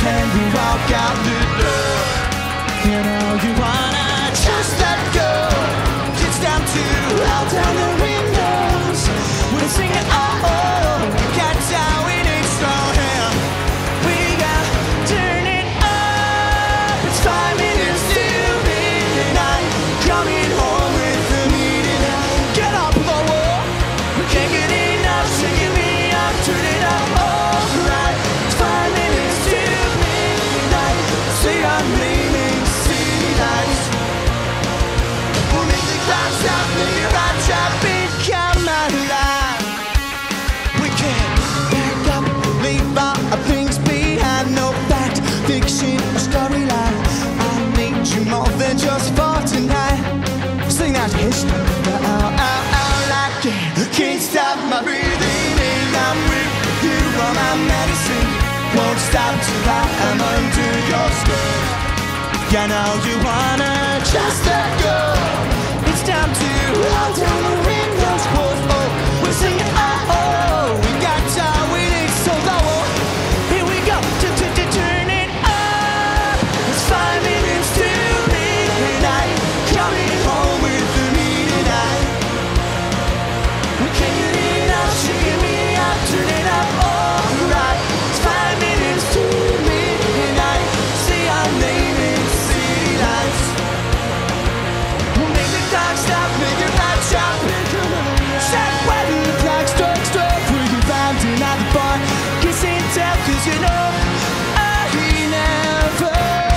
and we walk out the door. You know you wanna just let go. It's time to roll down the windows. We're singing oh oh, that's how we need strong hand. We gotta turn it up. It's 5 minutes to midnight. Coming home with the meeting. Get up the wall. We can't get enough. Singing me up, turn it up. Alright, it's 5 minutes to midnight. Say our name in city lights. We'll make the clock stop, make it right, try become alive. We can't back up, leave our things behind. No fact, fiction, or storyline. I need you more than just for tonight. Sing that history out like it. Can't stop my breathing in. I'm with you on my medicine. Won't stop till I'm under your skin. You know you wanna just let go. It's time to roll down the windows. Whoa, oh, we're singing oh oh. We got time, we need so low. Here we go, turn it up. It's 5 minutes to midnight. Coming home with the midnight. We can't get enough, shaking me out, turn it up, alright. It's 5 minutes to midnight. Say our name in city lights. We'll make the clock stop, make it right, shop. Set when the clock strikes 12. We can find another bar. Kiss and tell, cause you know I never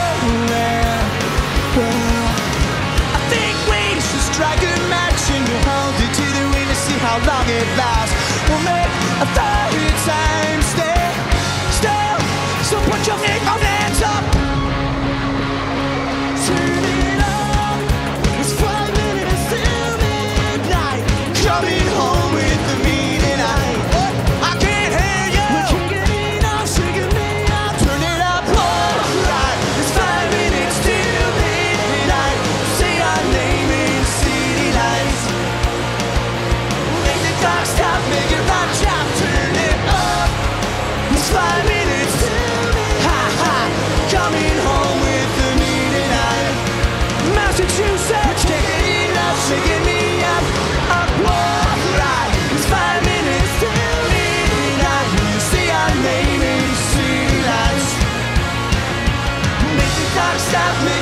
left. I think we should strike a match and we'll hold it to the wind to see how long it lasts. We'll make a third time stay still. So put your hands up. Turn it up. It's 5 minutes till midnight. Coming home with the midnight. I can't hear you. We can't get enough, shaking me up. Turn it up, alright. It's 5 minutes till midnight. Say our name in city lights. Make the clock stop, make it right, chop, turn it up. It's 5 minutes till midnight. Ha ha, coming home with the midnight. Massachusetts, can't get enough, shaking me up, alright. It's 5 minutes till midnight. You see our name in city lights. Make the clock stop,